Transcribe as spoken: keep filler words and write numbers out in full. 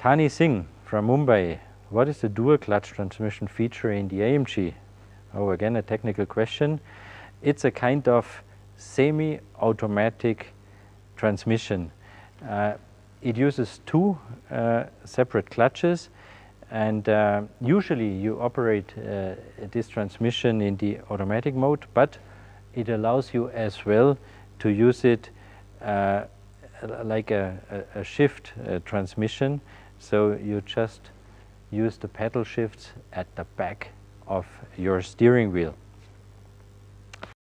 Tani Singh from Mumbai, what is the dual clutch transmission feature in the A M G? Oh, again a technical question. It's a kind of semi-automatic transmission. Uh, it uses two uh, separate clutches, and uh, usually you operate uh, this transmission in the automatic mode, but it allows you as well to use it uh, like a, a, a shift uh, transmission. So you just use the pedal shifts at the back of your steering wheel.